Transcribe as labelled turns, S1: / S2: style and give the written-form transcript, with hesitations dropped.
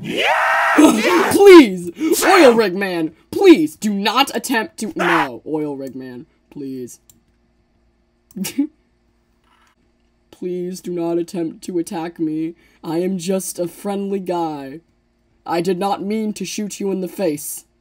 S1: Please! Oil rig man! Please, do not attempt to- No, oil rig man. Please. Please do not attempt to attack me. I am just a friendly guy. I did not mean to shoot you in the face.